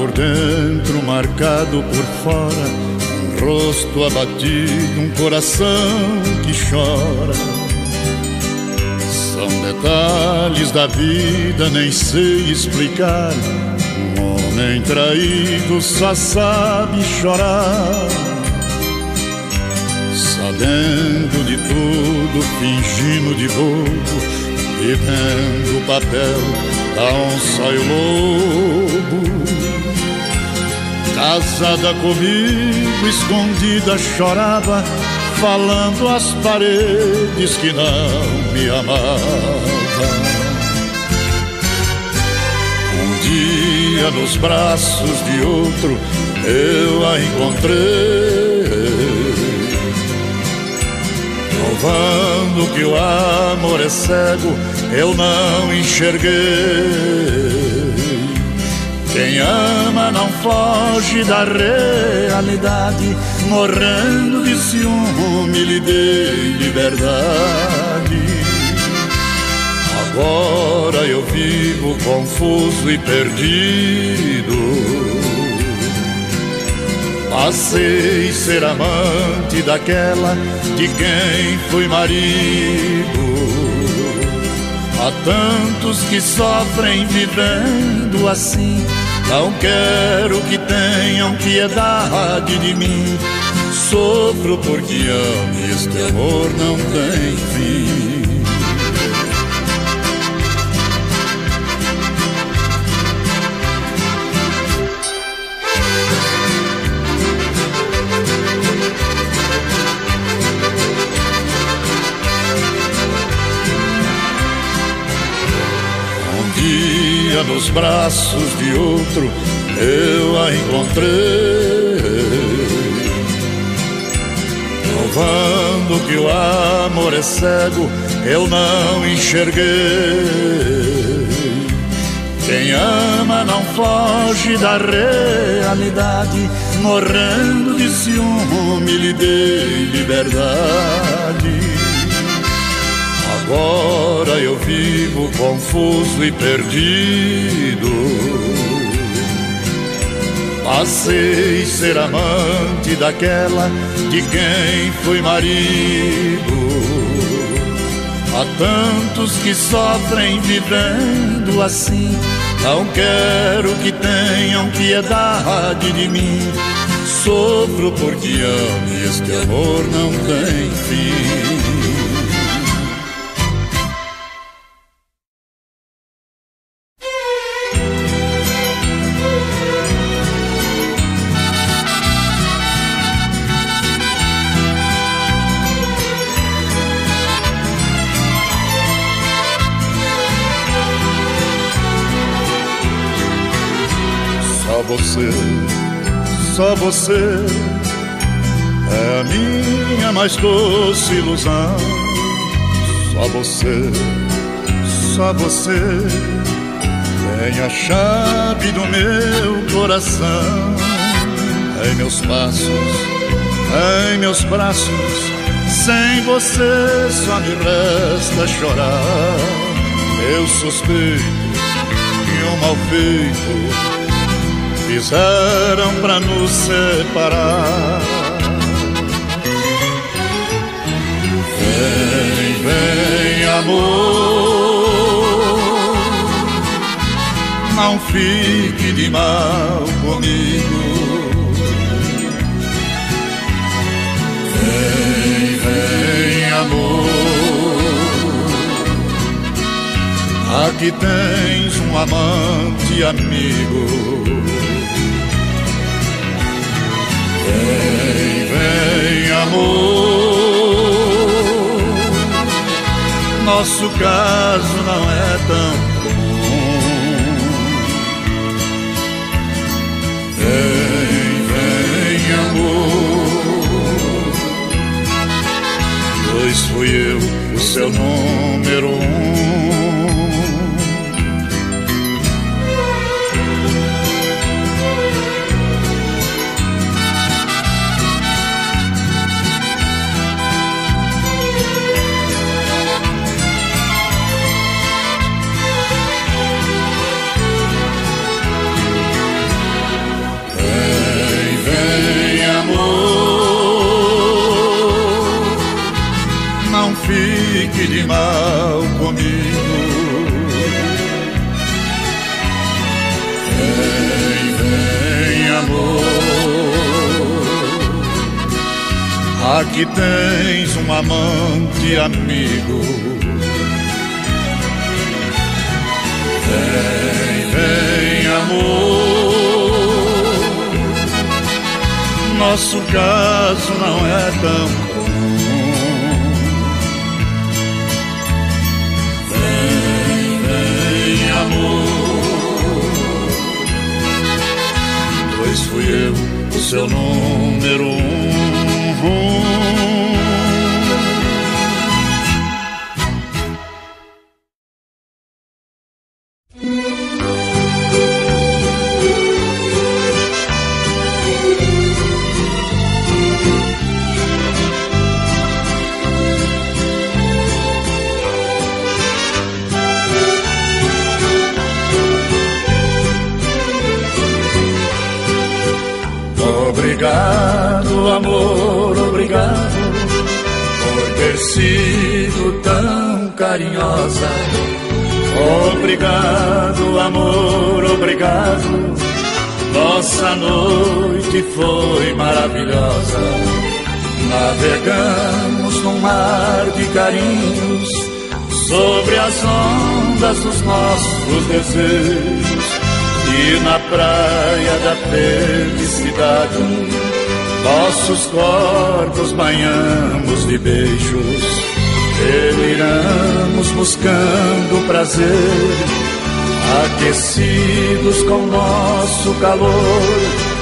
por dentro, marcado por fora, um rosto abatido, um coração que chora. São detalhes da vida, nem sei explicar. Um homem traído só sabe chorar, sabendo de tudo, fingindo de bobo, vivendo o papel da onça e o lobo. Casada comigo, escondida chorava, falando às paredes que não me amava. Um dia nos braços de outro eu a encontrei, provando que o amor é cego, eu não enxerguei. Quem ama não foge da realidade, morrendo de ciúme lhe dei liberdade. Agora eu vivo confuso e perdido, passei ser amante daquela de quem fui marido. Há tantos que sofrem vivendo assim, não quero que tenham piedade de mim. Sofro porque amo e este amor não tem fim. Nos braços de outro eu a encontrei, provando que o amor é cego, eu não enxerguei. Quem ama não foge da realidade, morrendo de ciúme lhe dei liberdade. Agora eu vivo confuso e perdido, passei ser amante daquela de quem fui marido. Há tantos que sofrem vivendo assim, não quero que tenham piedade de mim. Sofro porque amo e este amor não tem fim. Só você é a minha mais doce ilusão. Só você tem a chave do meu coração. Em meus passos, em meus braços, sem você só me resta chorar. Eu suspeito que um mal feito fizeram pra nos separar. Vem, vem, amor, não fique de mal comigo. Vem, vem, amor, aqui tens um amante amigo. Vem, vem, amor, nosso caso não é tão comum. Vem, vem, amor, pois fui eu o seu número um. fique de mal comigo. Vem, vem, amor, aqui tens um amante amigo. Vem, vem, amor, nosso caso não é tão comum. Vem, vem, amor, pois fui eu o seu número um. Obrigado, amor, obrigado por ter sido tão carinhosa. Obrigado, amor, obrigado. Nossa noite foi maravilhosa. Navegamos num mar de carinhos sobre as ondas dos nossos desejos. E na praia da felicidade nossos corpos banhamos de beijos. Deliramos buscando prazer, aquecidos com nosso calor.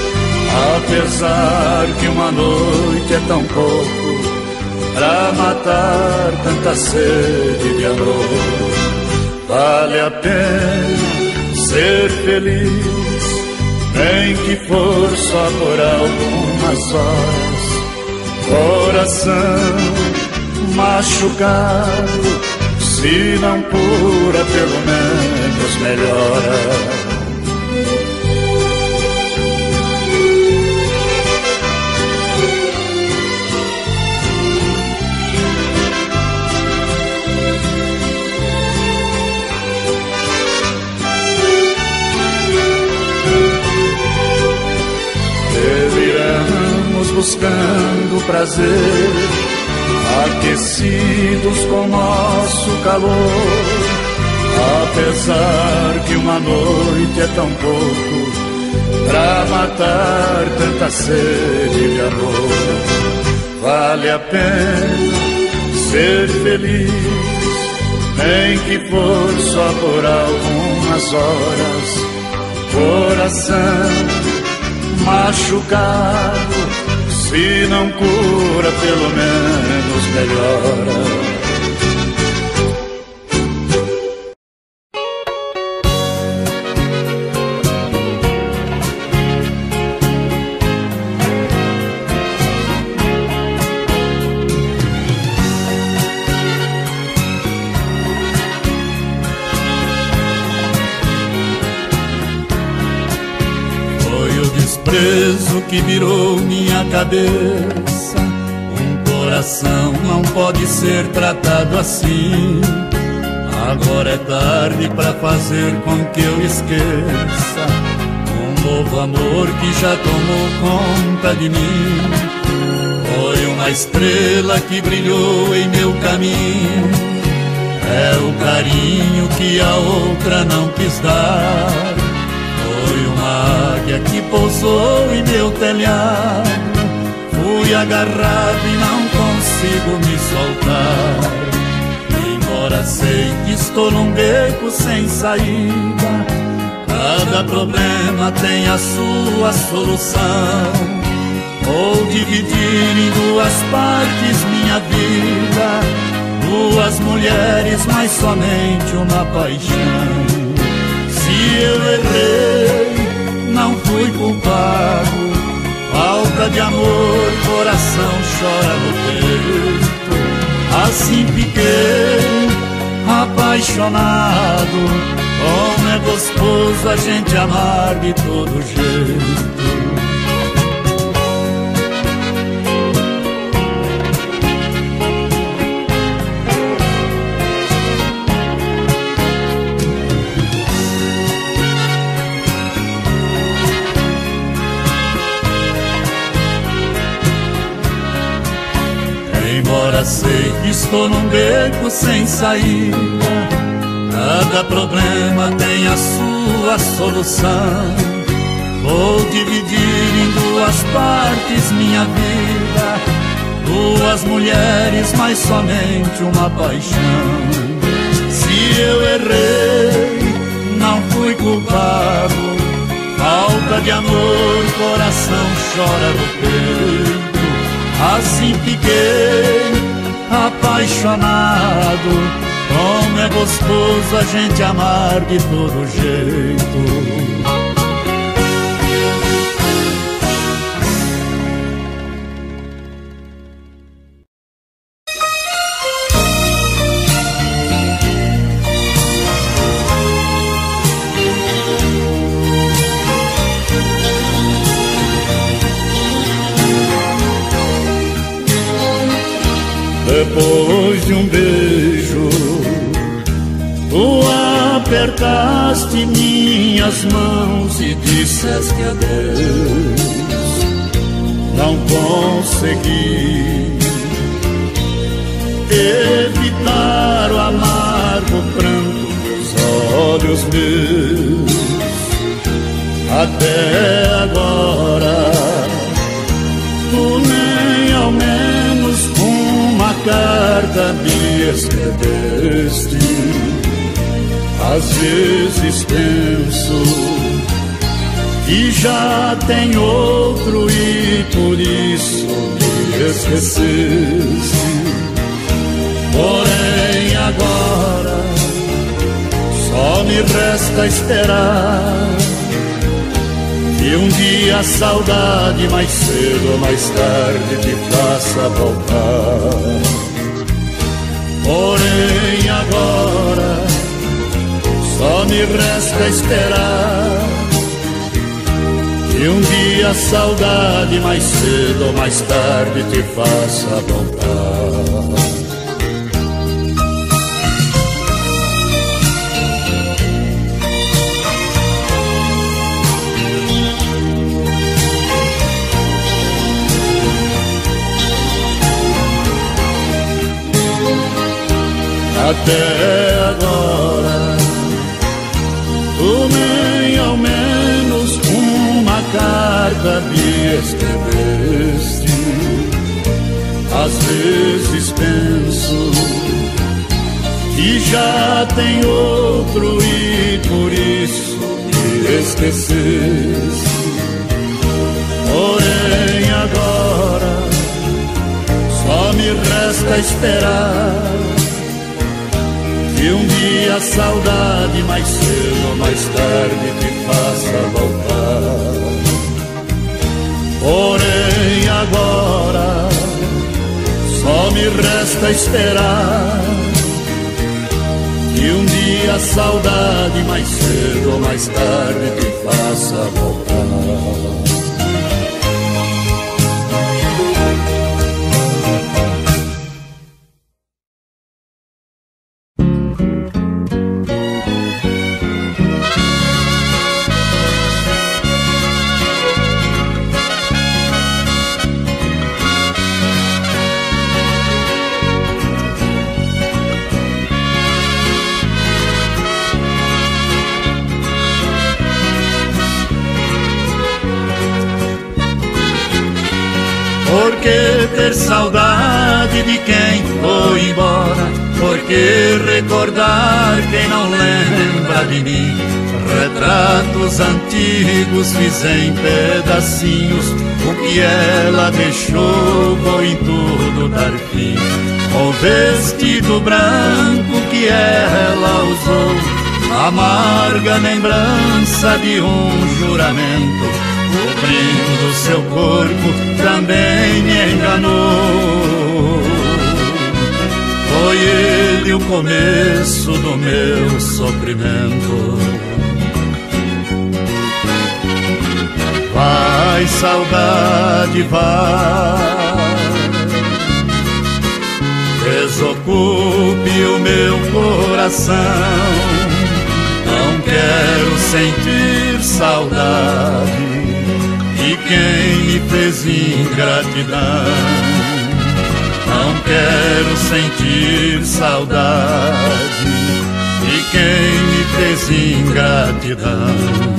Apesar que uma noite é tão pouco pra matar tanta sede de amor, vale a pena ser feliz, nem que for só por algumas horas. Coração machucado, se não cura, pelo menos melhora. Buscando prazer, aquecidos com nosso calor. Apesar que uma noite é tão pouco pra matar tanta sede de amor, vale a pena ser feliz, nem que for só por algumas horas. Coração machucado, se não cura, pelo menos melhora. Desprezo que virou minha cabeça. Um coração não pode ser tratado assim. Agora é tarde pra fazer com que eu esqueça um novo amor que já tomou conta de mim. Foi uma estrela que brilhou em meu caminho, é o carinho que a outra não quis dar. Foi uma águia que pousou em meu telhado, fui agarrado e não consigo me soltar. Embora sei que estou num beco sem saída, cada problema tem a sua solução. Vou dividir em duas partes minha vida, duas mulheres, mas somente uma paixão. Se eu errei, não fui culpado. Falta de amor, coração chora no peito. Assim fiquei apaixonado. Como é gostoso a gente amar de todo jeito. sei que estou num beco sem saída. Cada problema tem a sua solução. Vou dividir em duas partes minha vida, duas mulheres, mas somente uma paixão. Se eu errei, não fui culpado. Falta de amor, coração chora no peito. Assim fiquei apaixonado. Como é gostoso a gente amar de todo jeito. Depois de um beijo, tu apertaste minhas mãos e disseste adeus. Não consegui evitar o amargo pranto dos olhos meus. Até agora, tu nem ao menos uma carta me escreveste. Às vezes penso que já tem outro e por isso me esqueceste. Porém agora só me resta esperar que um dia a saudade mais cedo ou mais tarde te faça voltar. Porém agora só me resta esperar que um dia a saudade mais cedo ou mais tarde te faça voltar. Até agora, tu nem ao menos uma carta me escreveste. Às vezes penso que já tem outro e por isso me esqueceste. Porém agora só me resta esperar que um dia a saudade mais cedo ou mais tarde te faça voltar. Porém agora só me resta esperar que um dia a saudade mais cedo ou mais tarde te faça voltar. Por que ter saudade de quem foi embora? Por que recordar quem não lembra de mim? Retratos antigos fiz em pedacinhos. O que ela deixou vou em tudo dar fim. O vestido branco que ela usou, amarga lembrança de um juramento. Cobrindo seu corpo também me enganou. Foi ele o começo do meu sofrimento. Vai, saudade, vai, desocupe o meu coração. Não quero sentir saudade de quem me fez ingratidão. Não quero sentir saudade de quem me fez ingratidão.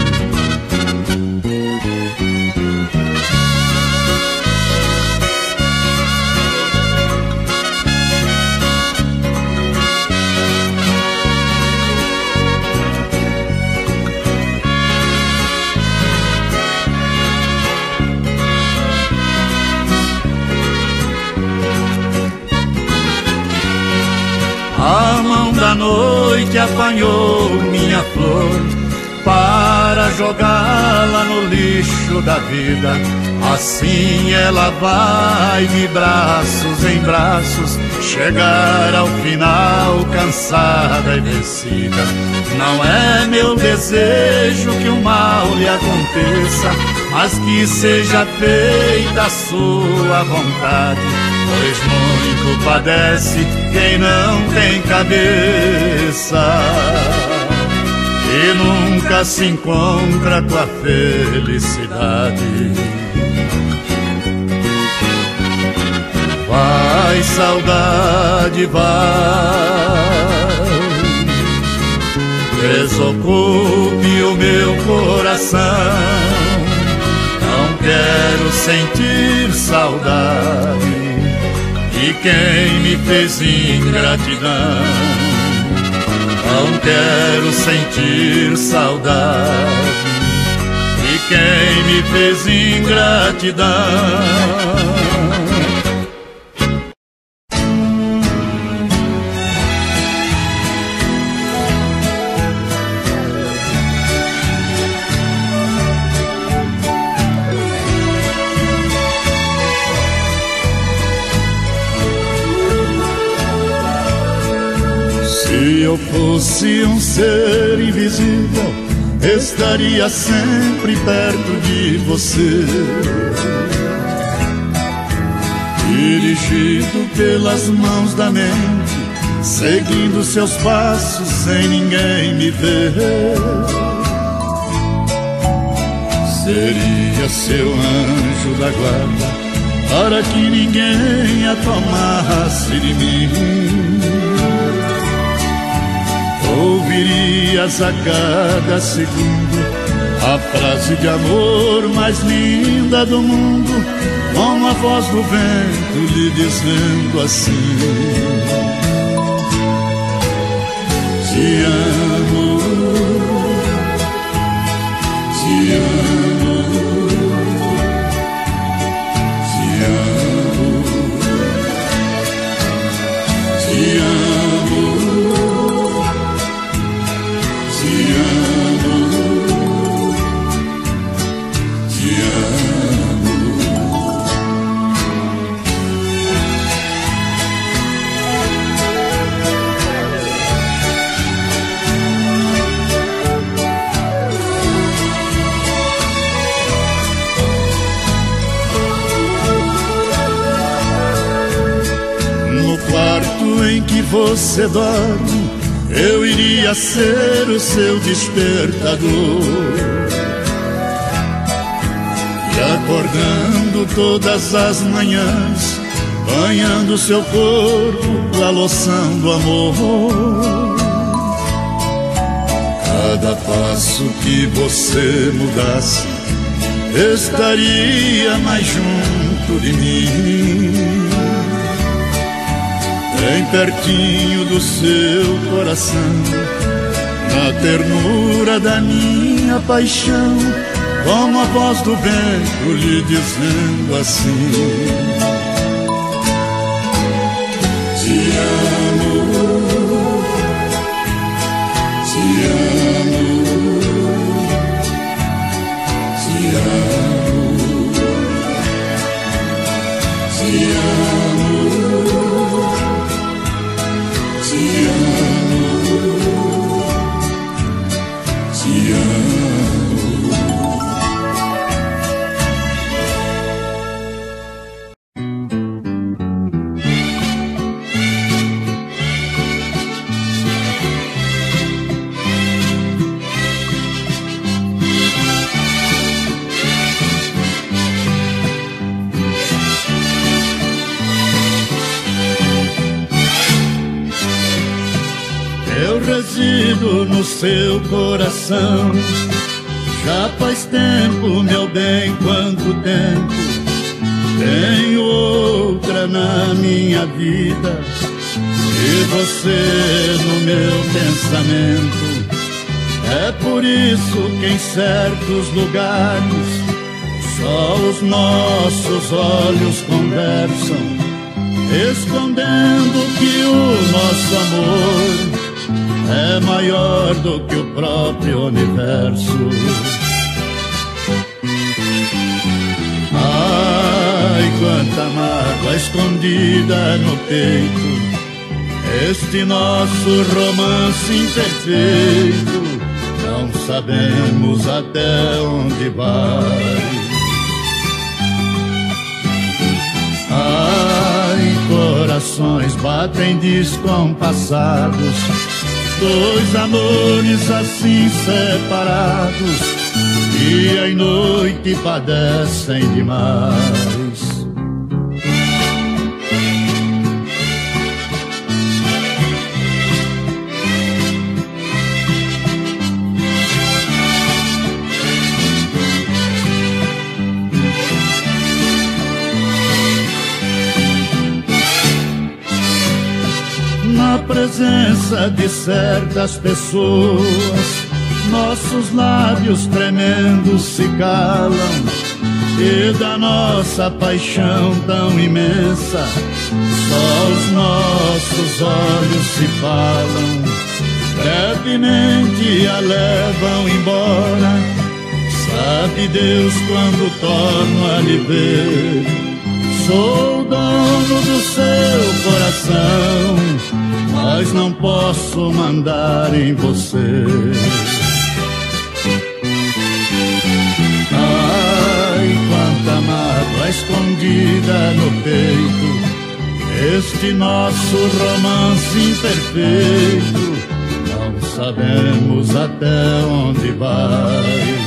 A mão da noite apanhou minha flor para jogá-la no lixo da vida. Assim ela vai de braços em braços, chegar ao final cansada e vencida. Não é meu desejo que o mal lhe aconteça, mas que seja feita a sua vontade, pois muito padece quem não tem cabeça e nunca se encontra com a felicidade. Vai, saudade, vai, desocupe o meu coração. Não quero sentir saudade de quem me fez ingratidão. Não quero sentir saudade de quem me fez ingratidão. Se eu fosse um ser invisível, estaria sempre perto de você, dirigido pelas mãos da mente, seguindo seus passos sem ninguém me ver. Seria seu anjo da guarda para que ninguém a tomasse de mim. Ouvirias a cada segundo a frase de amor mais linda do mundo, com a voz do vento lhe dizendo assim: te amo, te amo, te amo, te amo. No quarto em que você dorme, eu iria ser o seu despertador, e acordando todas as manhãs, banhando seu corpo com a loção do amor. Cada passo que você mudasse, estaria mais junto de mim, bem pertinho do seu coração, na ternura da minha paixão, como a voz do vento lhe dizendo assim: te amo, te amo, te amo, te amo, te amo, te amo. eu resido no seu coração. Já faz tempo, meu bem, quanto tempo. Tenho outra na minha vida e você no meu pensamento. É por isso que em certos lugares só os nossos olhos conversam, escondendo que o nosso amor é maior do que o próprio universo. Ai, quanta mágoa escondida no peito, este nosso romance imperfeito, não sabemos até onde vai. Ai, corações batem descompassados, dois amores assim separados, dia e noite padecem demais. Na presença de certas pessoas, nossos lábios tremendo se calam, e da nossa paixão tão imensa só os nossos olhos se falam. Brevemente a levam embora, sabe Deus quando torno a lhe ver. Sou o dono do seu coração, mas não posso mandar em você. Ai, quanta mágoa escondida no peito, este nosso romance imperfeito, não sabemos até onde vai.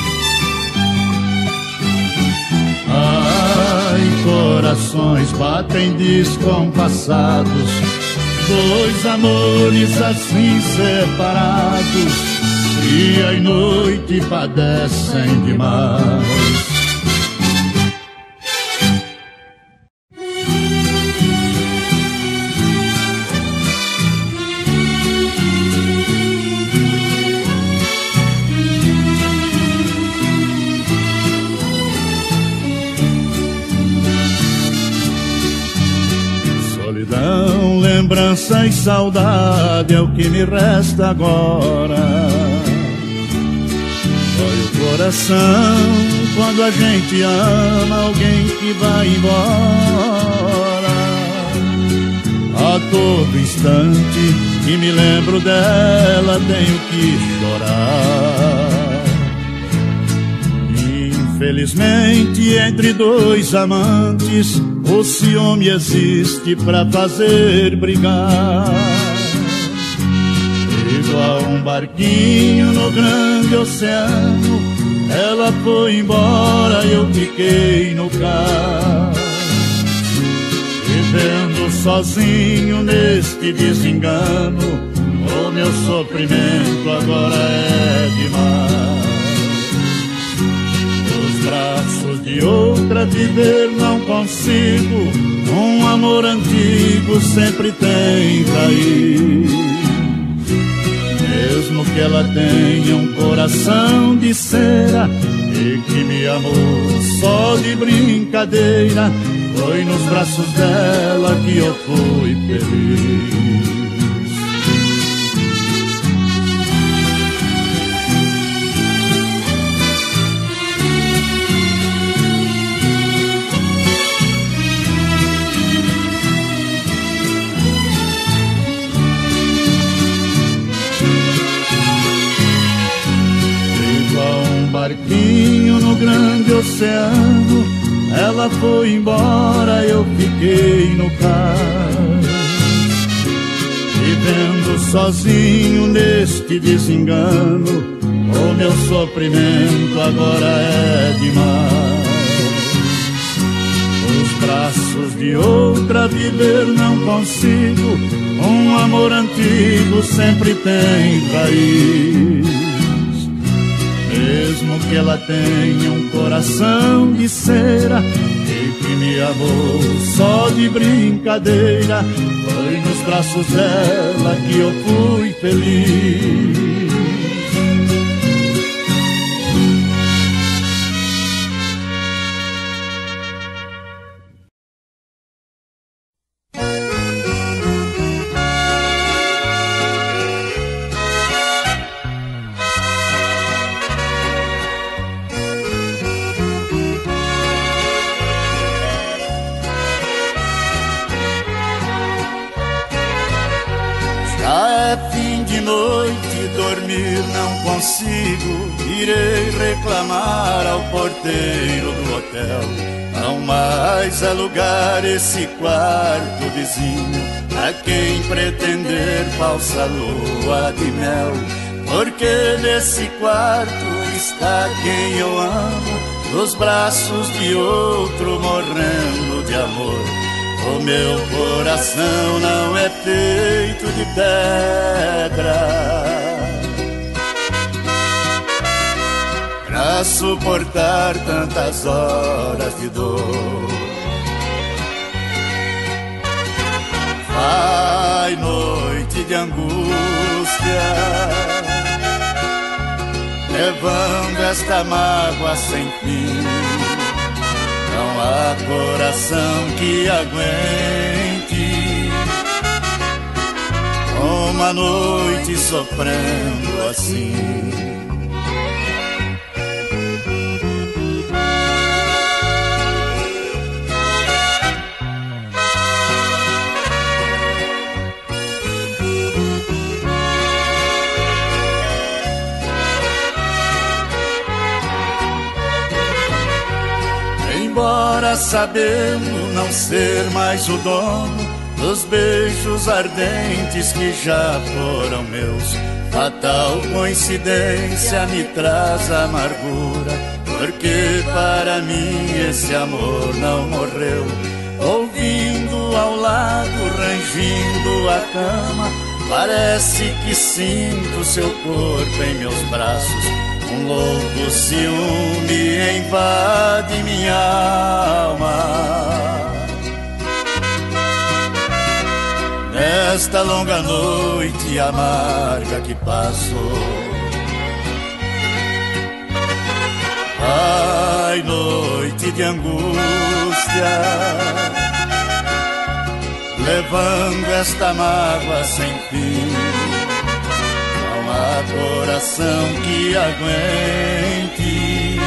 Ai, corações batem descompassados, dois amores assim separados, dia e noite padecem demais. Lembrança e saudade é o que me resta agora. Dói o coração quando a gente ama alguém que vai embora. A todo instante que me lembro dela tenho que chorar. Infelizmente entre dois amantes o ciúme existe pra fazer brigar. Igual um barquinho no grande oceano, ela foi embora e eu fiquei no cais. Vivendo sozinho neste desengano, o meu sofrimento agora é demais. Braços de outra viver não consigo, um amor antigo sempre tem raiz. Mesmo que ela tenha um coração de cera e que me amou só de brincadeira, foi nos braços dela que eu fui feliz. Barquinho no grande oceano, ela foi embora, eu fiquei no cais. Vivendo sozinho neste desengano, o meu sofrimento agora é demais. Os braços de outra viver não consigo, um amor antigo amigo sempre tem raiz. Mesmo que ela tenha um coração de cera e que me amou só de brincadeira, foi nos braços dela que eu fui feliz. Irei reclamar ao porteiro do hotel, não mais alugar esse quarto vizinho a quem pretender falsa lua de mel. Porque nesse quarto está quem eu amo, nos braços de outro morrendo de amor. O meu coração não é feito de pedra pra suportar tantas horas de dor. Vai noite de angústia, levando esta mágoa sem fim. Não há coração que aguente uma noite sofrendo assim. Embora sabendo não ser mais o dono dos beijos ardentes que já foram meus, fatal coincidência me traz amargura, porque para mim esse amor não morreu. Ouvindo ao lado, rangindo a cama, parece que sinto seu corpo em meus braços. Um louco ciúme invade minha alma. Nesta longa noite amarga que passou, ai, noite de angústia, levando esta mágoa sem fim. Não há coração que aguente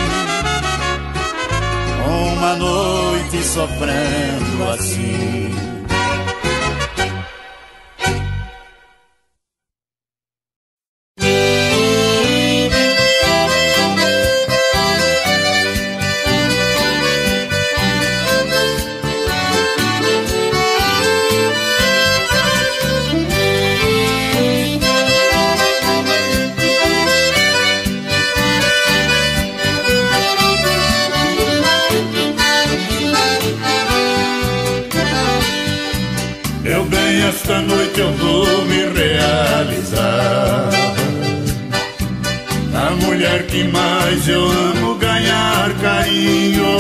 uma noite sofrendo assim. Esta noite eu vou me realizar, a mulher que mais eu amo ganhar carinho,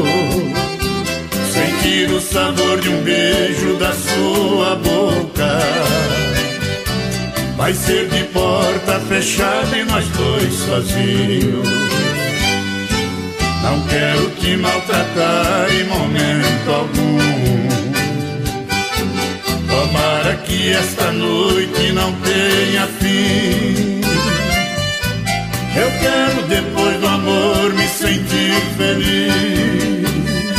sentir o sabor de um beijo da sua boca. Vai ser de porta fechada e nós dois sozinhos. Não quero te maltratar em momento algum. Tomara que esta noite não tenha fim. Eu quero depois do amor me sentir feliz,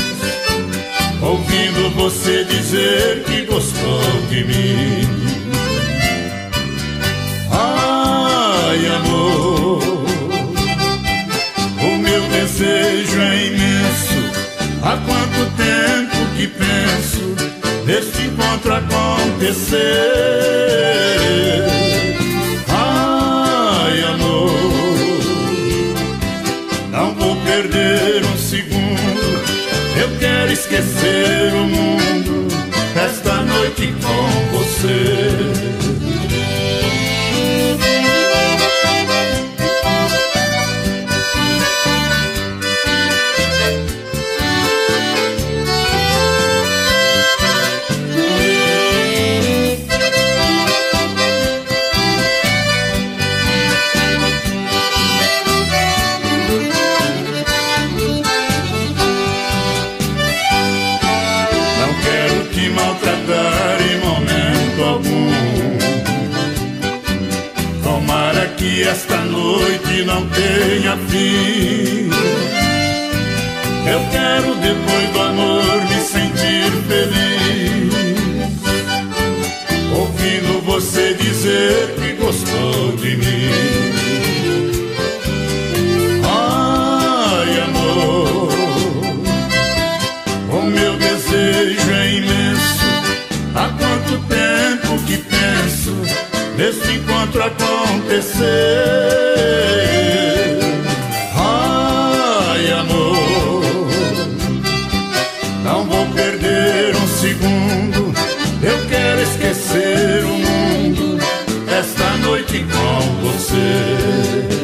ouvindo você dizer que gostou de mim. Ai, amor, o meu desejo é imenso. Há quanto tempo que penso deste encontro acontecer. Ai, amor, não vou perder um segundo. Eu quero esquecer o mundo esta noite com você. que esta noite não tenha fim. Eu quero depois do amor me sentir feliz, ouvindo você dizer que gostou de mim. Ai, amor, o meu desejo é imenso. Há quanto tempo que penso nesse encontro acontecer. Ai, amor, não vou perder um segundo. Eu quero esquecer o mundo esta noite com você.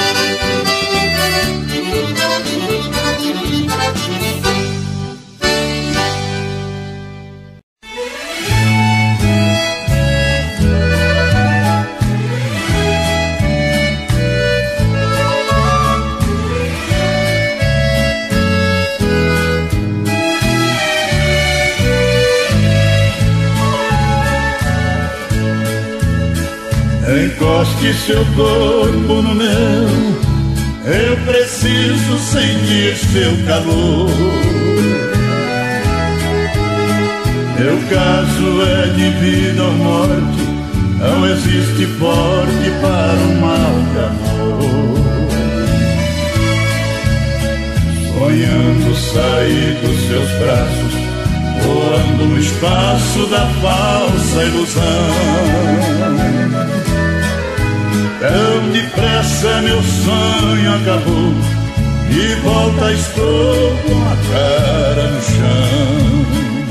Encoste seu corpo no meu, eu preciso sentir seu calor. Meu caso é de vida ou morte, não existe porte para um mal de amor. Sonhando sair dos seus braços, voando no espaço da falsa ilusão. Tão depressa meu sonho acabou, e volta estou com a cara no chão.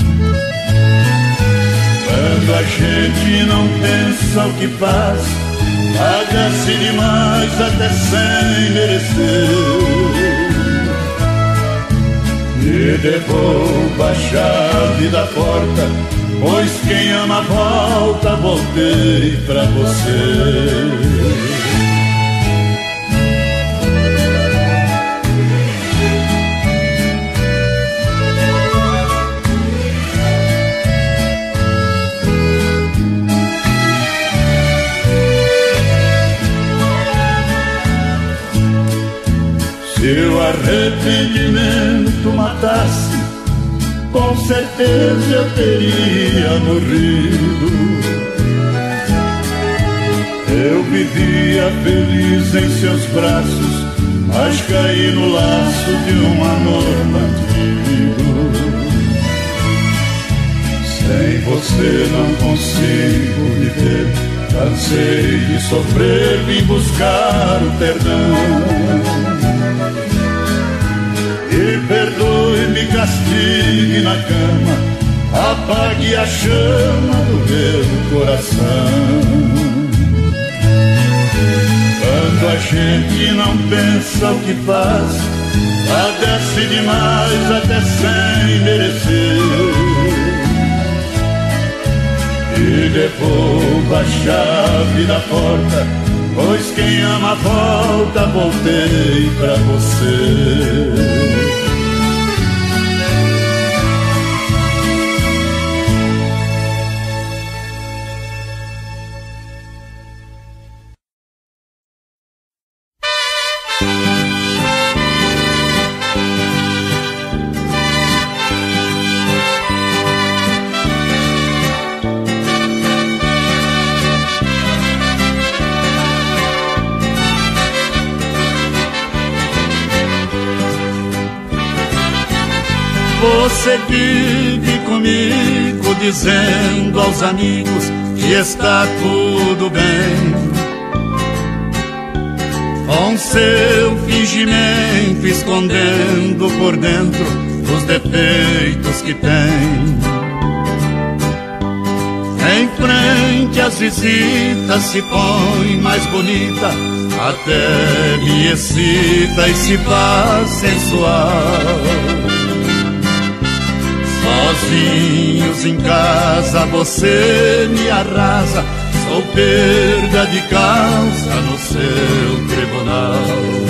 Quando a gente não pensa o que faz, agradece demais até sem merecer. E devolva a chave da porta, pois quem ama volta, voltei pra você. Se o arrependimento matasse, com certeza eu teria morrido. Eu vivia feliz em seus braços, mas caí no laço de um amor bandido. Sem você não consigo viver, cansei de sofrer, vim buscar o perdão. E perdoe, me castigue na cama, apague a chama do meu coração. Quando a gente não pensa o que faz, padece demais até sem merecer. E devolva a chave da porta, pois quem ama volta, voltei pra você. Você vive comigo dizendo aos amigos que está tudo bem, com seu fingimento escondendo por dentro os defeitos que tem. Em frente às visitas se põe mais bonita, até me excita e se faz sensual. Sozinhos em casa você me arrasa, sou perda de causa no seu tribunal.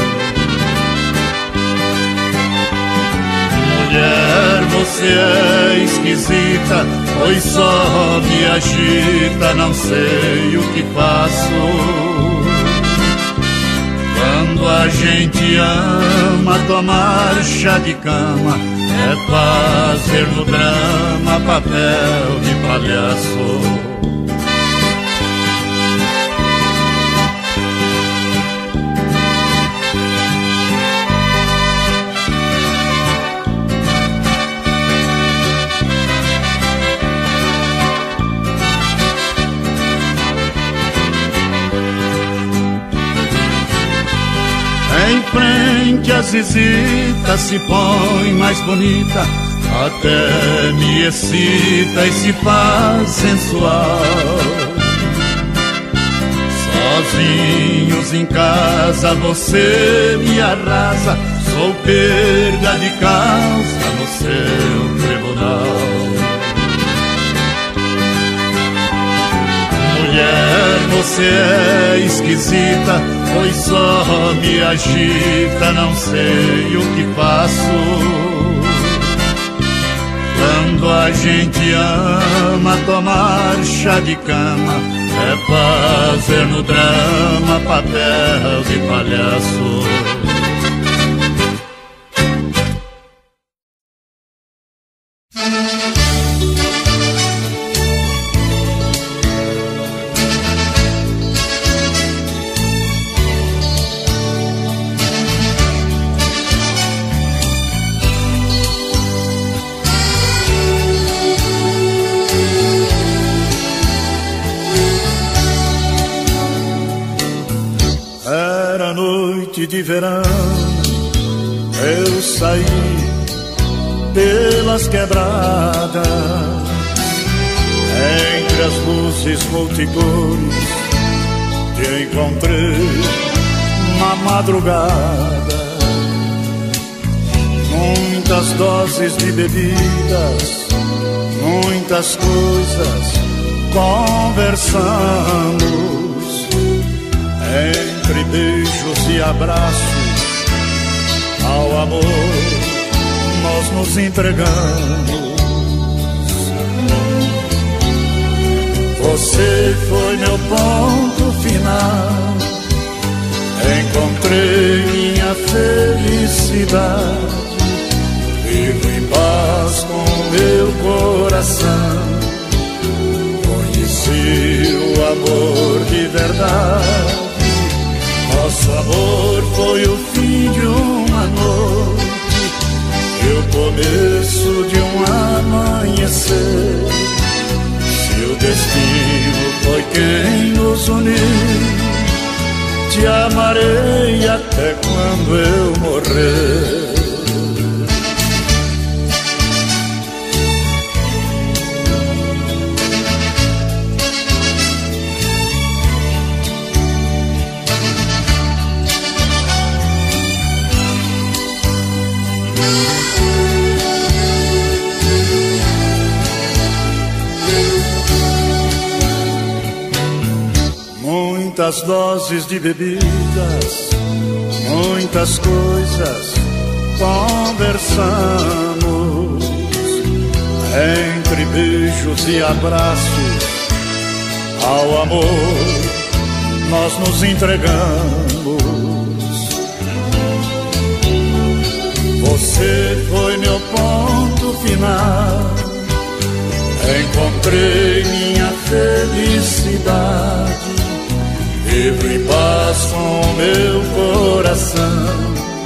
Mulher, você é esquisita, pois só me agita, não sei o que faço. gente ama tomar chá de cama, é fazer no drama papel de palhaço. Em frente a Zizita se põe mais bonita, até me excita e se faz sensual. Sozinhos em casa você me arrasa, sou perda de causa no seu tribunal. Mulher, você é esquisita, pois só me agita, não sei o que faço. Quando a gente ama tomar chá de cama, é fazer no drama papel de palhaço. De verão eu saí pelas quebradas, entre as luzes multicores te encontrei na madrugada. Muitas doses de bebidas, muitas coisas conversamos, entre beijos e abraços, ao amor nós nos entregamos. Você foi meu ponto final, encontrei minha felicidade, vivo em paz com meu coração. Conheci o amor de verdade. Nosso amor foi o fim de uma noite e o começo de um amanhecer. Se o destino foi quem nos uniu, te amarei até quando eu morrer. Muitas doses de bebidas, muitas coisas conversamos, entre beijos e abraços, ao amor nós nos entregamos. Você foi meu ponto final, encontrei minha felicidade, vivo em paz com meu coração.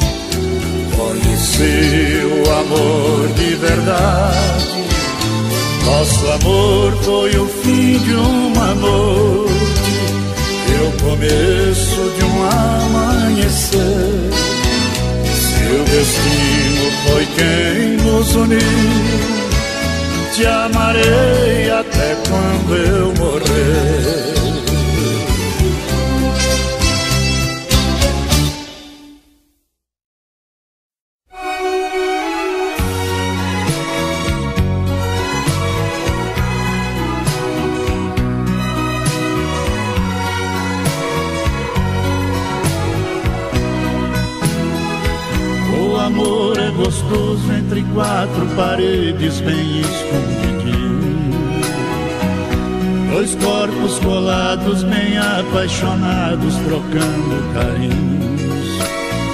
Conheci o amor de verdade. Nosso amor foi o fim de uma noite e o começo de um amanhecer. Se o destino foi quem nos uniu, te amarei até quando eu morrer. Gostoso entre quatro paredes bem escondidinho, dois corpos colados bem apaixonados trocando carinhos.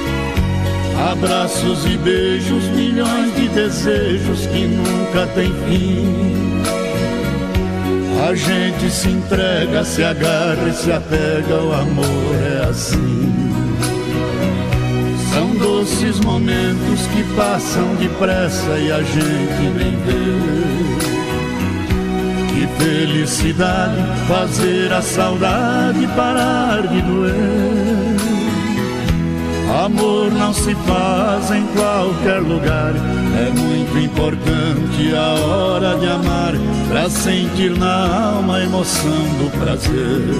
Abraços e beijos, milhões de desejos que nunca tem fim. A gente se entrega, se agarra e se apega, o amor é assim. São doces momentos que passam depressa e a gente nem vê. Que felicidade fazer a saudade parar de doer. Amor não se faz em qualquer lugar, é muito importante a hora de amar, pra sentir na alma a emoção do prazer.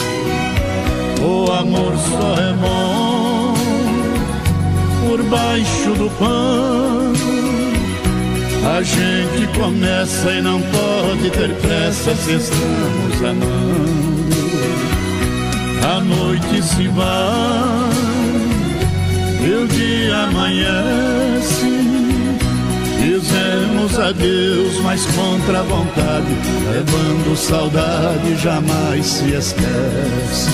O amor só é bom por baixo do pano. A gente começa e não pode ter pressa se estamos amando. A noite se vai e o dia amanhece. Dizemos adeus, mas contra a vontade, levando saudade, jamais se esquece.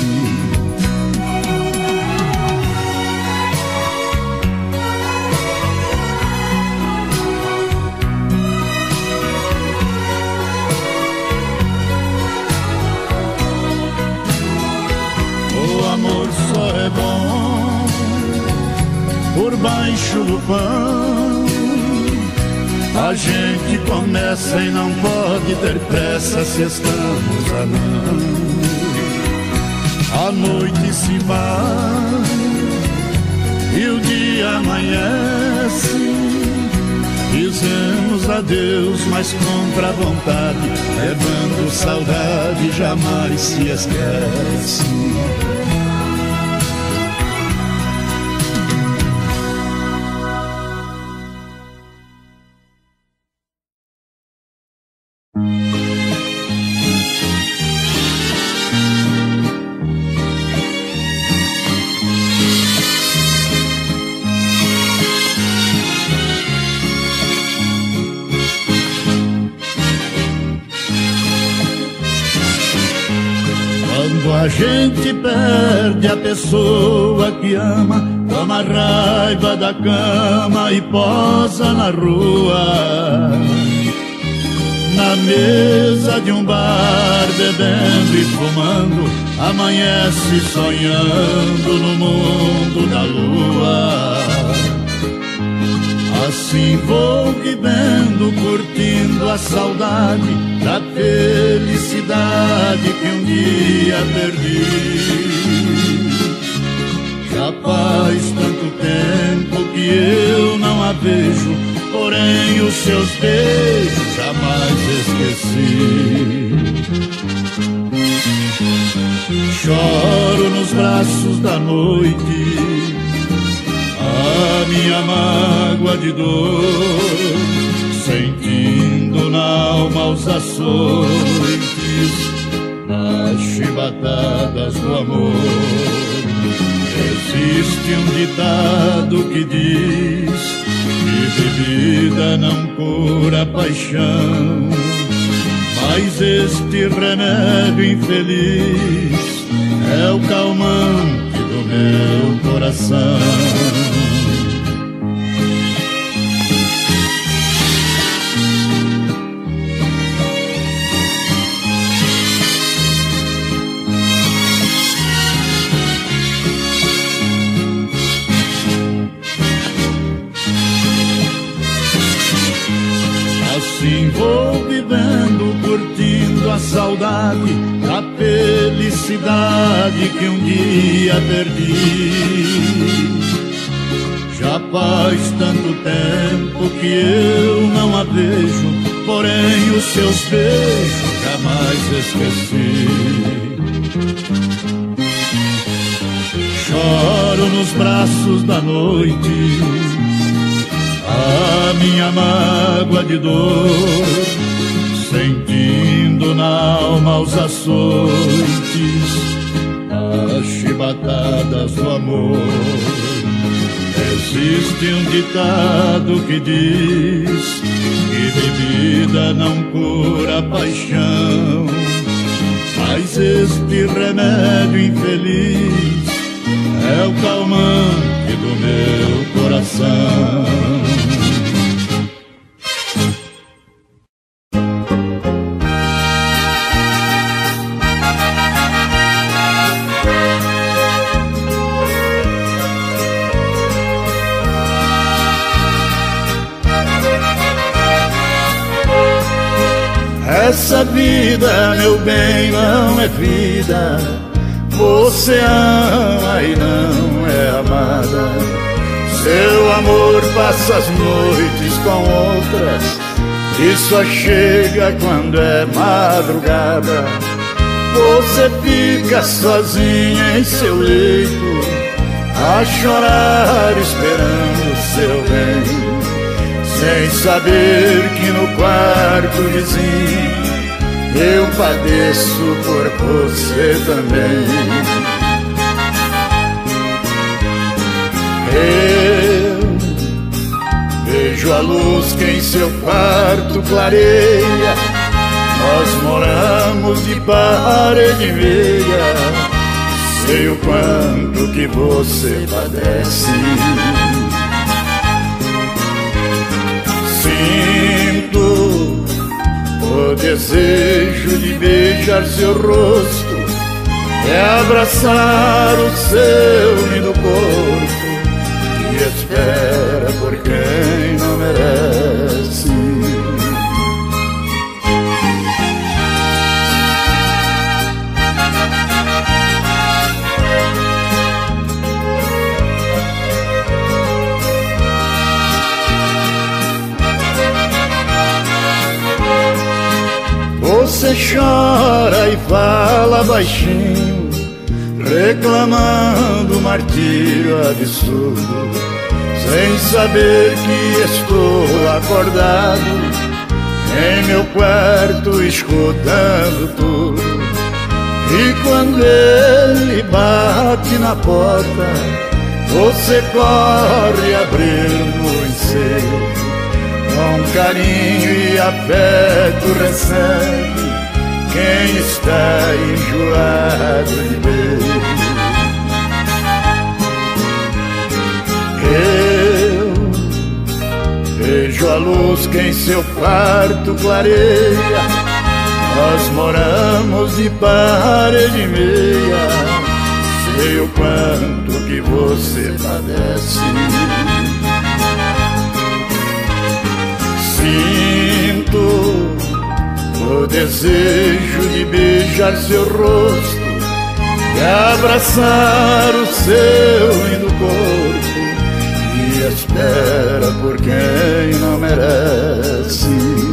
O amor só é bom por baixo do pano. A gente começa e não pode ter pressa se estamos amando. A noite se vai e o dia amanhece. Dizemos adeus, mas contra a vontade, levando saudade, jamais se esquece. A gente perde a pessoa que ama, toma raiva da cama e posa na rua. Na mesa de um bar, bebendo e fumando, amanhece sonhando no mundo da lua. Assim vou vivendo, curtindo a saudade da felicidade que um dia perdi. Já faz tanto tempo que eu não a vejo, porém os seus beijos jamais esqueci. Choro nos braços da noite a minha mágoa de dor, sentindo na alma os açoites nas chibatadas do amor. Existe um ditado que diz que bebida não cura a paixão, mas este remédio infeliz é o calmante do meu coração. Assim vou vivendo, curtindo a saudade da felicidade que um dia perdi. Já faz tanto tempo que eu não a vejo, porém os seus beijos jamais esqueci. Choro nos braços da noite a minha mágoa de dor, sentindo na alma os açoites, as chibatadas do amor. Existe um ditado que diz que bebida não cura a paixão, mas este remédio infeliz é o calmante do meu coração. coração. Essa vida, meu bem, não é vida. Você ama e não é amada. Seu amor passa as noites com outras e só chega quando é madrugada. Você fica sozinha em seu leito a chorar esperando seu bem, sem saber que no quarto vizinho eu padeço por você também. Eu vejo a luz que em seu quarto clareia. Nós moramos de parede e meia. Sei o quanto que você padece. Sinto o desejo de beijar seu rosto e abraçar o seu lindo corpo, e espera por quem não merece. Você chora e fala baixinho, reclamando o martírio absurdo, sem saber que estou acordado em meu quarto escutando tudo. E quando ele bate na porta, você corre abrir no ensejo. Com carinho e afeto recebe quem está enjoado de beijo. Eu vejo a luz que em seu quarto clareia. Nós moramos de parede e meia. Sei o quanto que você padece. Sinto o desejo de beijar seu rosto e abraçar o seu lindo corpo, e espera por quem não merece.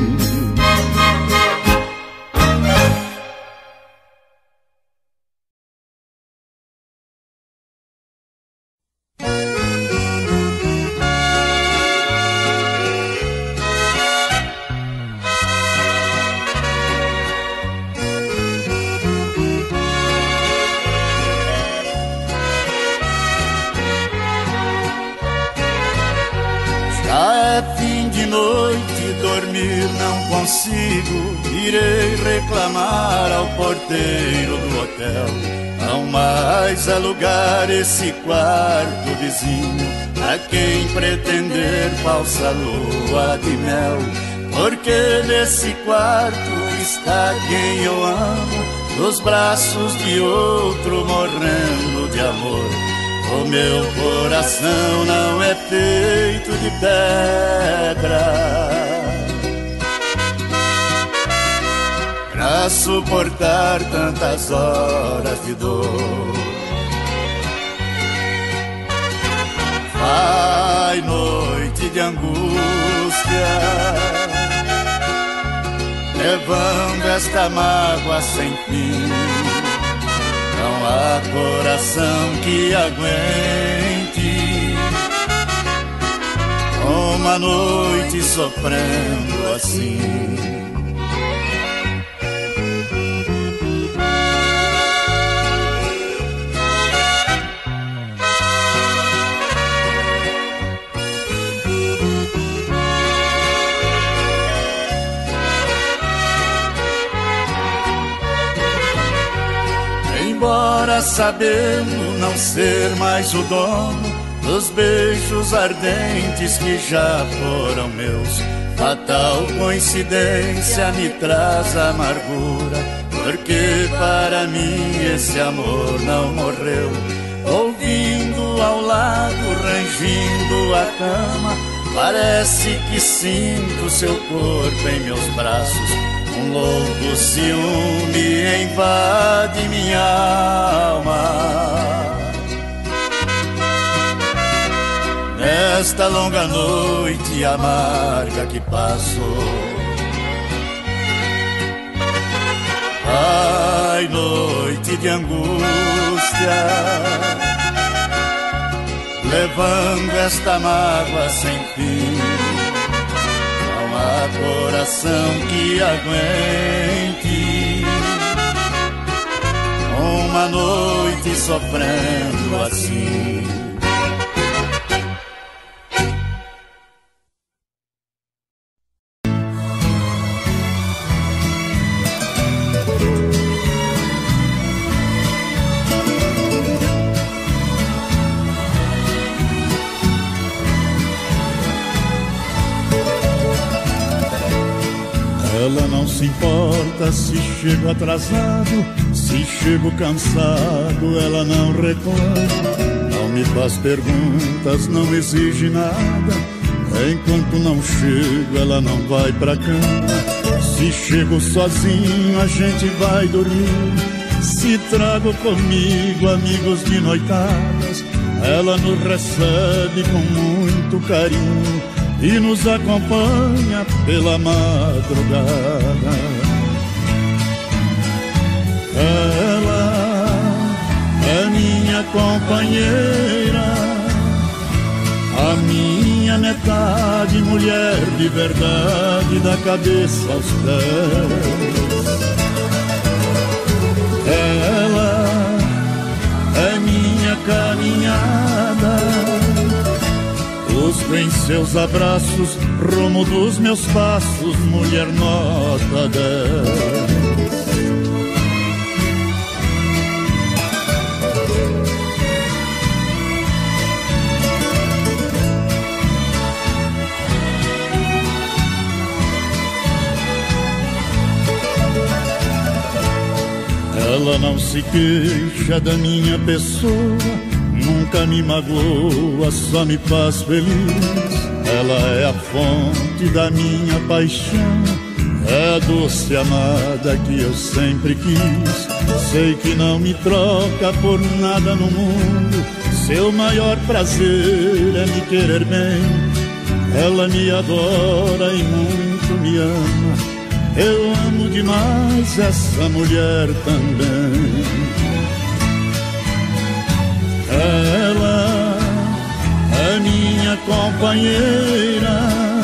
Irei reclamar ao porteiro do hotel, não mais alugar esse quarto vizinho a quem pretender falsa lua de mel. Porque nesse quarto está quem eu amo, nos braços de outro morrendo de amor. O meu coração não é feito de pedra pra suportar tantas horas de dor. Vai noite de angústia, levando esta mágoa sem fim. Não há coração que aguente uma noite sofrendo assim. Embora sabendo não ser mais o dono dos beijos ardentes que já foram meus. Fatal coincidência me traz amargura, porque para mim esse amor não morreu. Ouvindo ao lado, rangindo a cama, parece que sinto seu corpo em meus braços. Um louco ciúme invade minha alma. Nesta longa noite amarga que passo, ai, noite de angústia, levando esta mágoa sem fim. Não há coração que aguente uma noite sofrendo assim. Ela não se importa se chego atrasado, se chego cansado, ela não reclama. Não me faz perguntas, não exige nada. Enquanto não chego, ela não vai pra cama. Se chego sozinho, a gente vai dormir. Se trago comigo amigos de noitadas, ela nos recebe com muito carinho e nos acompanha pela madrugada. Ela é minha companheira, a minha metade, mulher de verdade, da cabeça aos pés. Ela é minha caminhada, busco em seus abraços rumo dos meus passos, mulher nota 10. Ela não se queixa da minha pessoa, nunca me magoa, só me faz feliz. Ela é a fonte da minha paixão, é a doce amada que eu sempre quis. Sei que não me troca por nada no mundo, seu maior prazer é me querer bem. Ela me adora e muito me ama, eu amo demais essa mulher também. Ela é minha companheira,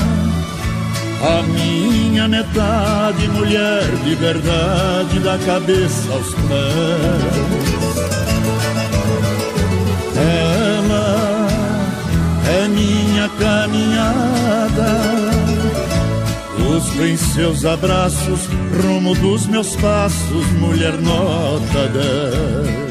a minha metade, mulher de verdade, da cabeça aos pés. Ela é minha caminhada, busco em seus abraços rumo dos meus passos, mulher nota 10.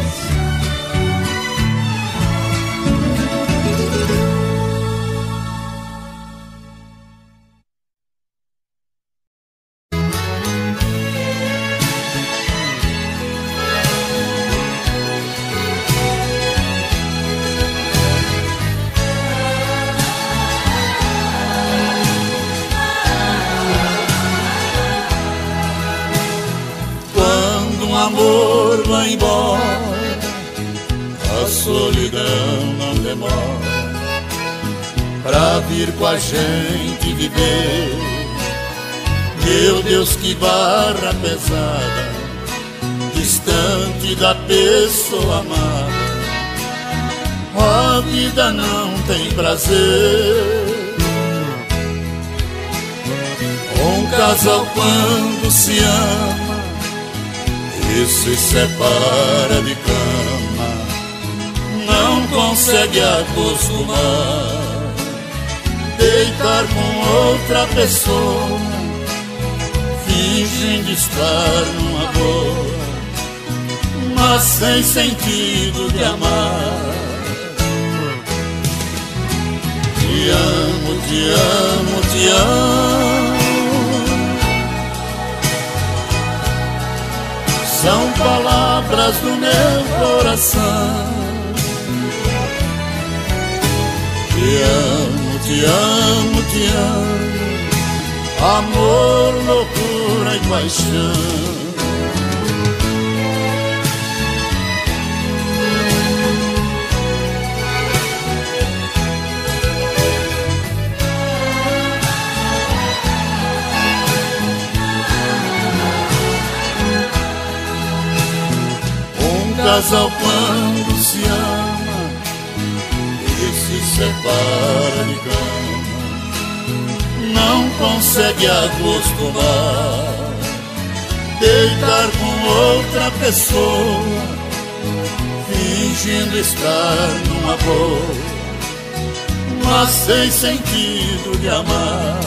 Amor vai embora, a solidão não demora pra vir com a gente viver. Meu Deus, que barra pesada, distante da pessoa amada. A vida não tem prazer. Um casal quando se ama e se separa de cama, não consegue acostumar. Deitar com outra pessoa, fingem de estar numa boa, mas sem sentido de amar. Te amo, te amo, te amo. São palavras do meu coração. Te amo, te amo, te amo. Amor, loucura e paixão. Um casal quando se ama e se separa de cama, não consegue acostumar deitar com outra pessoa, fingindo estar numa boa, mas sem sentido de amar.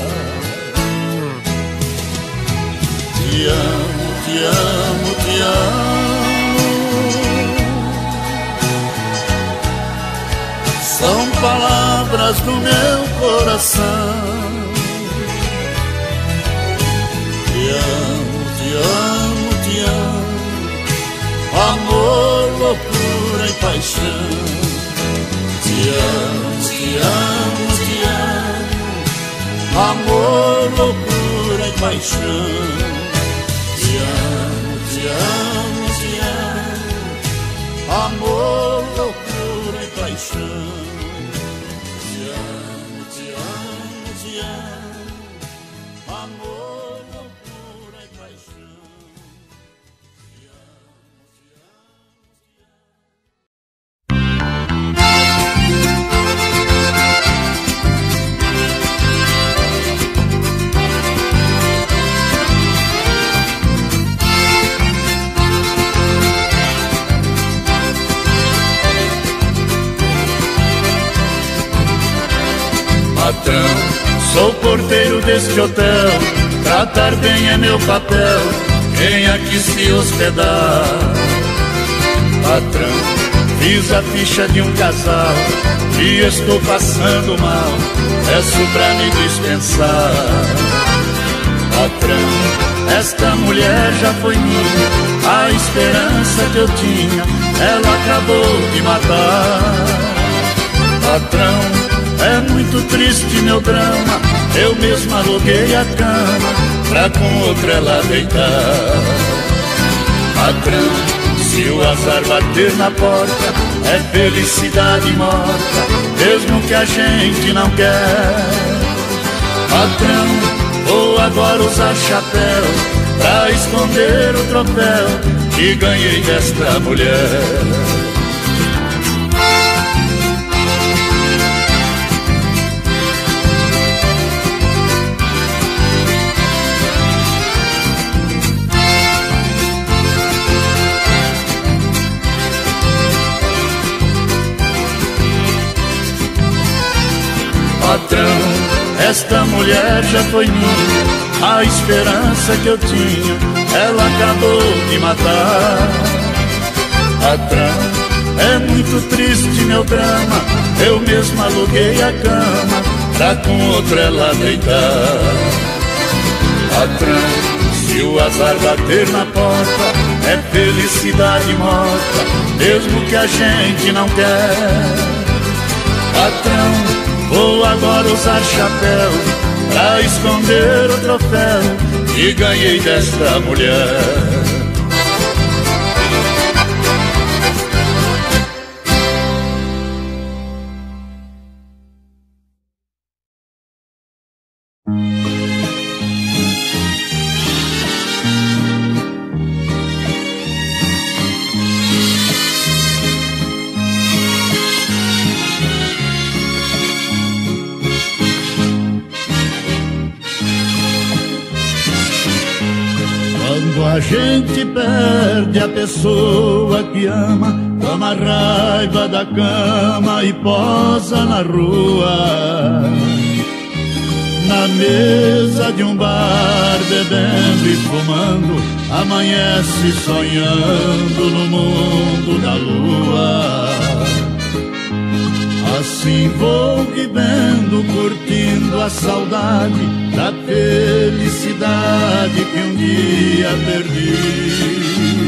Te amo, te amo, te amo. São palavras do meu coração. Te amo, te amo, te amo. Amor, loucura e paixão. Te amo, te amo, te amo. Amor, loucura e paixão. Te amo, te amo, te amo. Amor, loucura e paixão. Te amo, te amo, te amo. Amor, loucura e paixão. Te amo, te patrão, sou porteiro deste hotel, tratar bem é meu papel, venha aqui se hospedar. Patrão, fiz a ficha de um casal e estou passando mal, peço pra me dispensar. Patrão, esta mulher já foi minha, a esperança que eu tinha, ela acabou de matar. Patrão, é muito triste meu drama, eu mesmo aluguei a cama pra com outra ela deitar. Patrão, se o azar bater na porta, é felicidade morta, mesmo que a gente não quer. Patrão, vou agora usar chapéu pra esconder o troféu que ganhei desta mulher. Patrão, esta mulher já foi minha, a esperança que eu tinha, ela acabou de matar. Patrão, é muito triste meu drama, eu mesmo aluguei a cama pra com outra ela deitar. Patrão, se o azar bater na porta, é felicidade morta, mesmo que a gente não quer. Patrão, vou agora usar chapéu pra esconder o troféu que ganhei desta mulher. Quando a gente perde a pessoa que ama, toma raiva da cama e posa na rua, na mesa de um bar, bebendo e fumando, amanhece sonhando no mundo da lua. Assim vou vivendo vivendo, curtindo a saudade da felicidade que um dia perdi.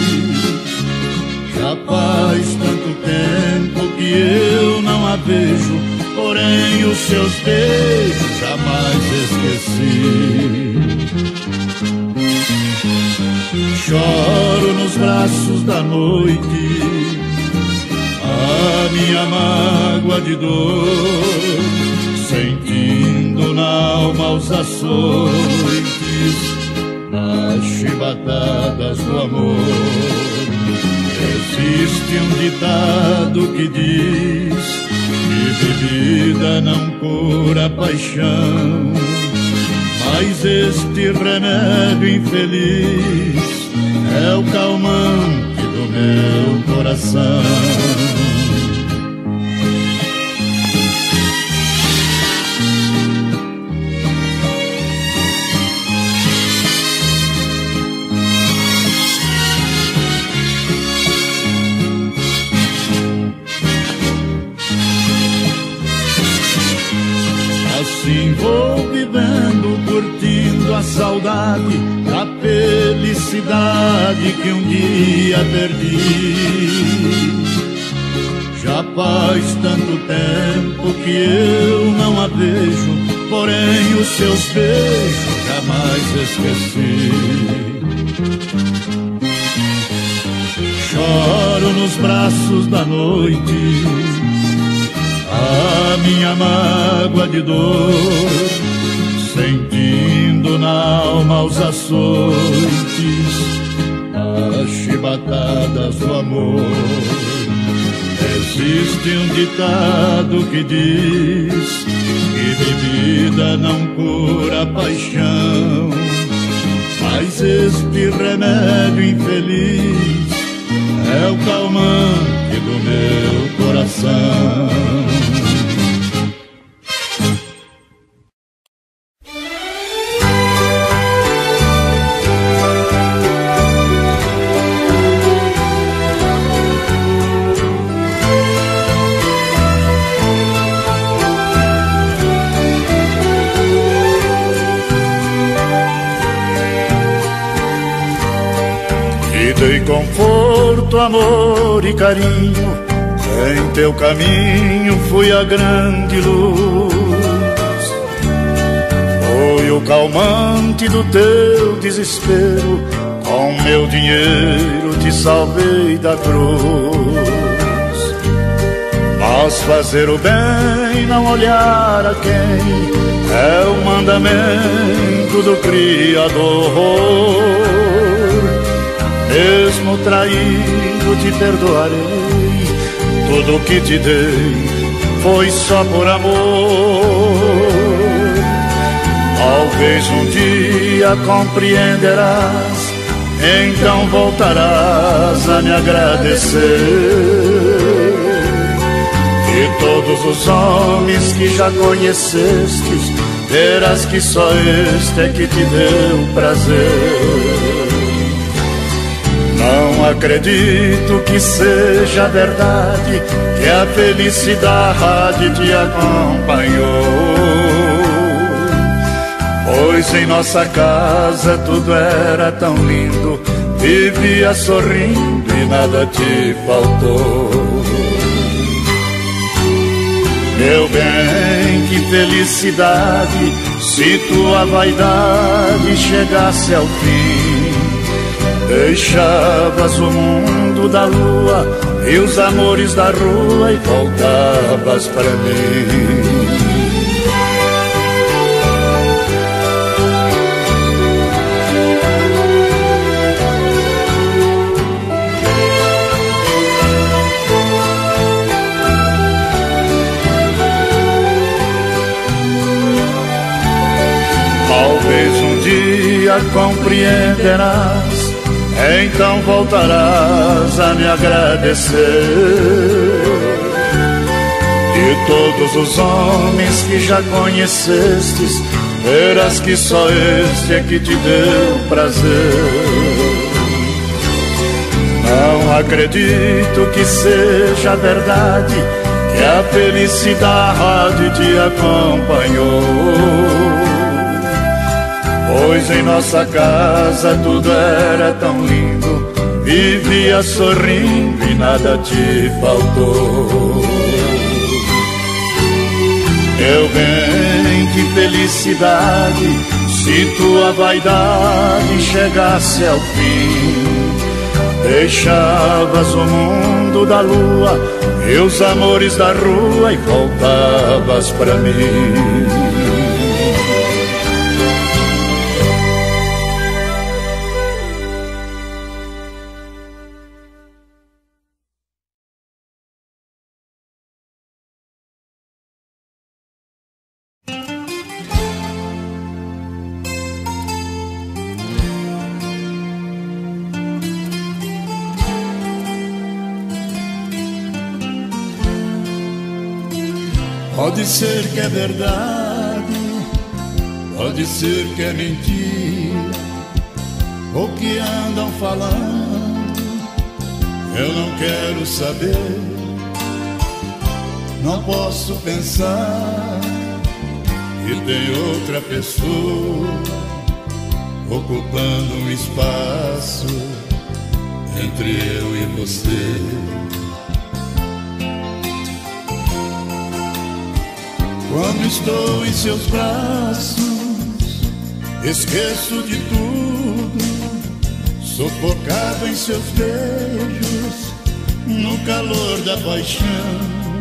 Já faz tanto tempo que eu não a vejo, porém os seus beijos jamais esqueci. Choro nos braços da noite a minha mágoa de dor, sentindo na alma os açoites das chibatadas do amor. Existe um ditado que diz que bebida não cura a paixão, mas este remédio infeliz é o calmante do meu coração. Assim vou vivendo, curtindo a saudade da felicidade que um dia perdi. Já faz tanto tempo que eu não a vejo, porém os seus beijos jamais esqueci. Choro nos braços da noite a minha mágoa de dor, sentindo na alma os açoites das chibatadas do amor. Existe um ditado que diz que bebida não cura a paixão, mas este remédio infeliz é o calmante do meu coração. Dei conforto, amor e carinho, em teu caminho fui a grande luz. Foi o calmante do teu desespero, com meu dinheiro te salvei da cruz. Mas fazer o bem, não olhar a quem, é o mandamento do Criador. Mesmo traído te perdoarei, tudo que te dei foi só por amor. Talvez um dia compreenderás, então voltarás a me agradecer. E todos os homens que já conhecestes, verás que só este é que te deu prazer. Não acredito que seja verdade que a felicidade te acompanhou, pois em nossa casa tudo era tão lindo, vivia sorrindo e nada te faltou. Meu bem, que felicidade se tua vaidade chegasse ao fim. Deixavas o mundo da lua e os amores da rua e voltavas pra mim. Talvez um dia compreenderás, então voltarás a me agradecer. E todos os homens que já conhecestes, verás que só este é que te deu prazer. Não acredito que seja verdade que a felicidade te acompanhou. Pois em nossa casa tudo era tão lindo, vivia sorrindo e nada te faltou. Meu bem, que felicidade, se tua vaidade chegasse ao fim. Deixavas o mundo da lua e os amores da rua e voltavas pra mim. Pode ser que é verdade, pode ser que é mentira, o que andam falando, eu não quero saber. Não posso pensar que tem outra pessoa ocupando um espaço entre eu e você. Quando estou em seus braços, esqueço de tudo, sufocado em seus beijos, no calor da paixão.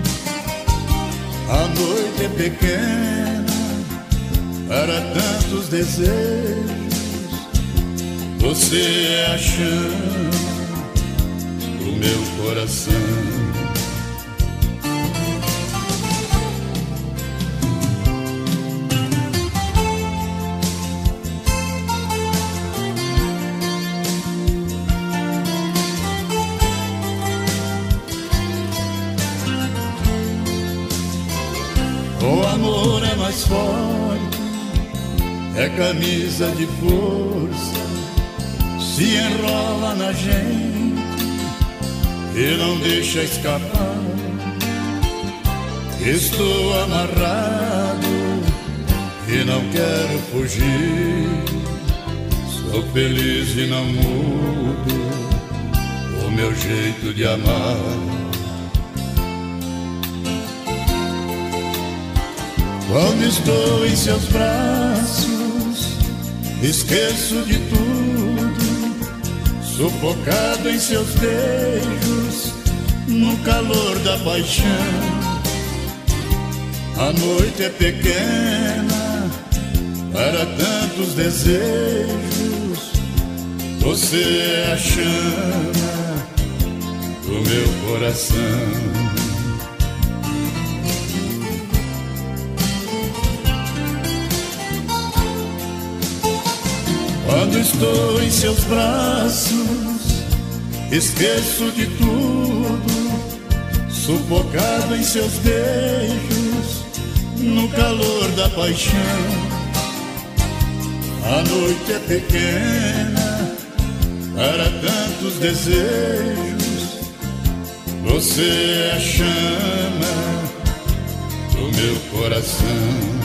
A noite é pequena para tantos desejos, você é a chama do meu coração. O amor é mais forte, é camisa de força, se enrola na gente e não deixa escapar. Estou amarrado e não quero fugir, sou feliz e não mudo o meu jeito de amar. Quando estou em seus braços, esqueço de tudo, sufocado em seus beijos, no calor da paixão. A noite é pequena para tantos desejos, você é a chama do meu coração. Quando estou em seus braços, esqueço de tudo, sufocado em seus beijos, no calor da paixão. A noite é pequena para tantos desejos, você é a chama do meu coração.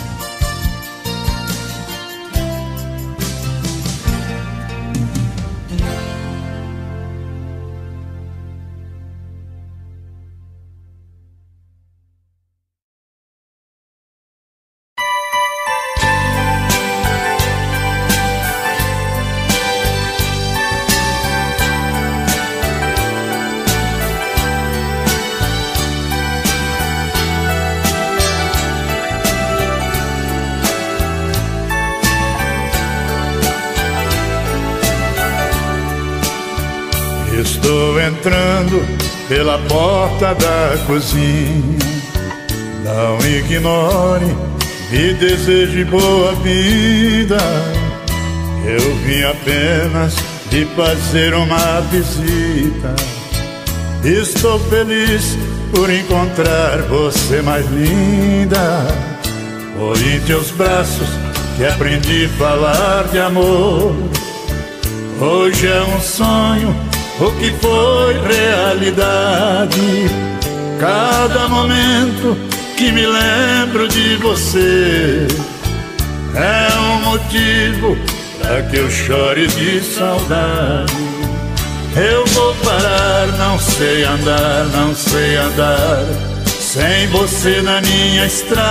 Estou entrando pela porta da cozinha, não ignore, me deseje boa vida. Eu vim apenas lhe fazer uma visita. Estou feliz por encontrar você mais linda. Foi em teus braços que aprendi a falar de amor. Hoje é um sonho o que foi realidade. Cada momento que me lembro de você é um motivo pra que eu chore de saudade. Eu vou parar, não sei andar, não sei andar sem você na minha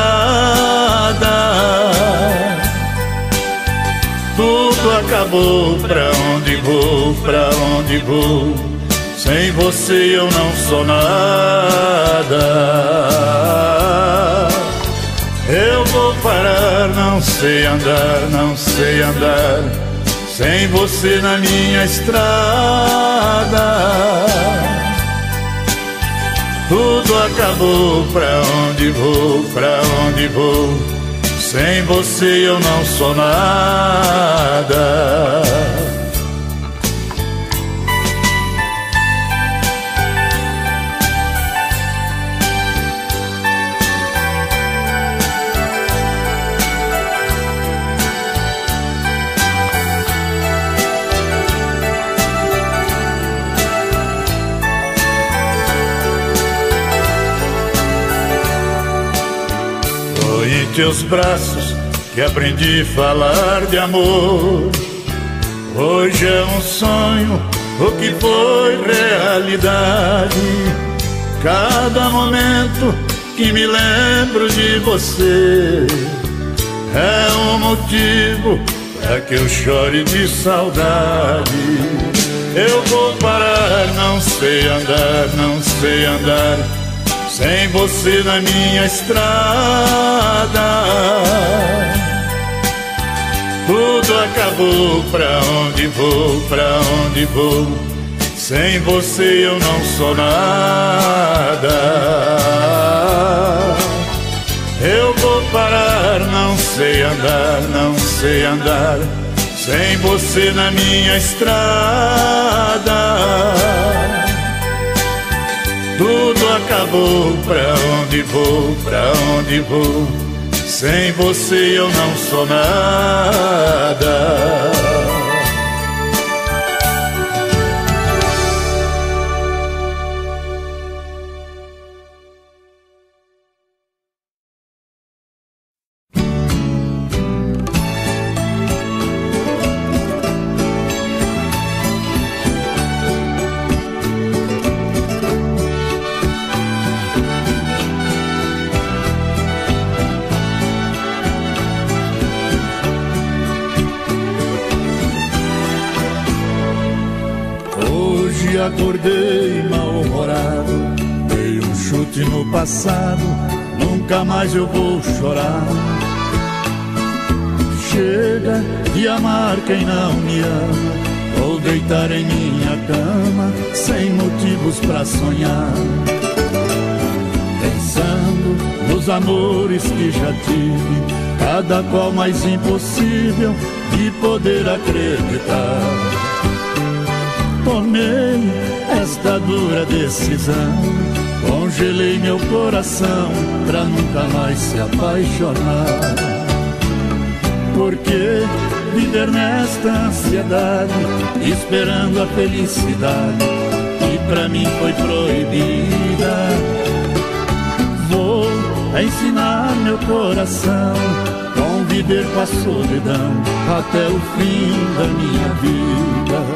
estrada. Tudo acabou, pra onde vou, pra onde vou? Sem você eu não sou nada. Eu vou parar, não sei andar, não sei andar sem você na minha estrada. Tudo acabou, pra onde vou, pra onde vou? Sem você eu não sou nada. Teus braços que aprendi a falar de amor. Hoje é um sonho, o que foi realidade. Cada momento que me lembro de você é um motivo para que eu chore de saudade. Eu vou parar, não sei andar, não sei andar sem você na minha estrada. Tudo acabou, pra onde vou, pra onde vou? Sem você eu não sou nada. Eu vou parar, não sei andar, não sei andar sem você na minha estrada. Tudo acabou, pra onde vou, pra onde vou? Sem você eu não sou nada. Acordei mal-humorado, dei um chute no passado, nunca mais eu vou chorar. Chega de amar quem não me ama, vou deitar em minha cama, sem motivos pra sonhar. Pensando nos amores que já tive, cada qual mais impossível de poder acreditar. Tomei esta dura decisão, congelei meu coração pra nunca mais se apaixonar. Porque viver nesta ansiedade, esperando a felicidade que pra mim foi proibida. Vou ensinar meu coração, conviver com a solidão até o fim da minha vida.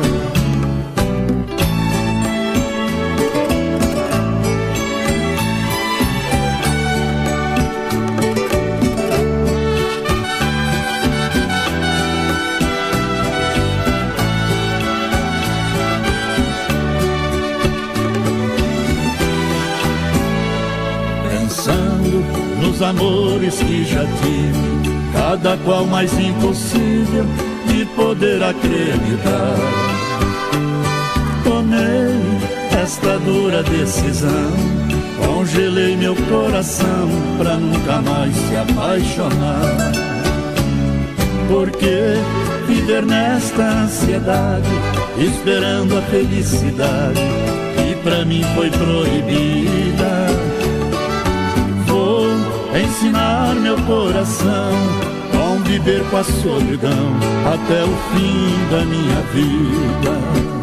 Nos amores que já tive, cada qual mais impossível de poder acreditar. Tomei esta dura decisão, congelei meu coração pra nunca mais se apaixonar. Porque viver nesta ansiedade, esperando a felicidade que pra mim foi proibida. Ensinar meu coração, conviver com a solidão até o fim da minha vida.